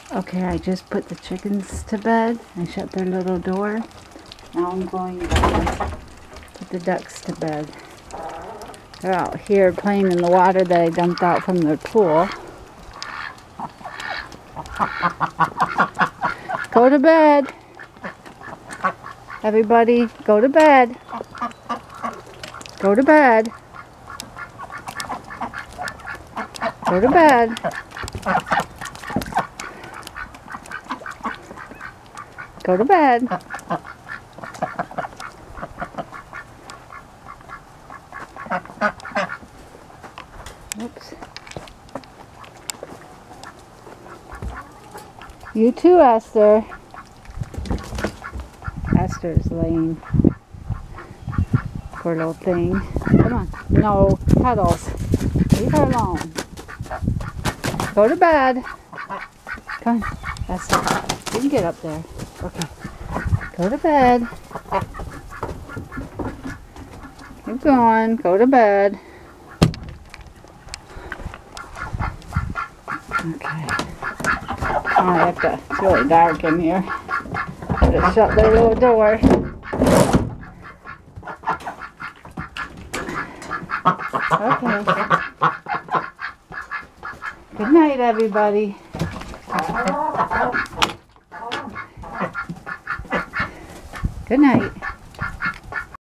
Okay, I just put the chickens to bed. I shut their little door. Now I'm going to put the ducks to bed. They're out here playing in the water that I dumped out from their pool. Go to bed. Everybody, go to bed. Go to bed. Go to bed. Go to bed. Oops. You too, Esther. Esther's laying. Poor little thing. Come on. No, cuddles. Leave her alone. Go to bed. Come on, Esther. You can get up there. Okay. Go to bed. Keep going. Go to bed. Okay. Oh, I have to, it's really dark in here. I just shut their little door. Okay. Good night, everybody. Good night.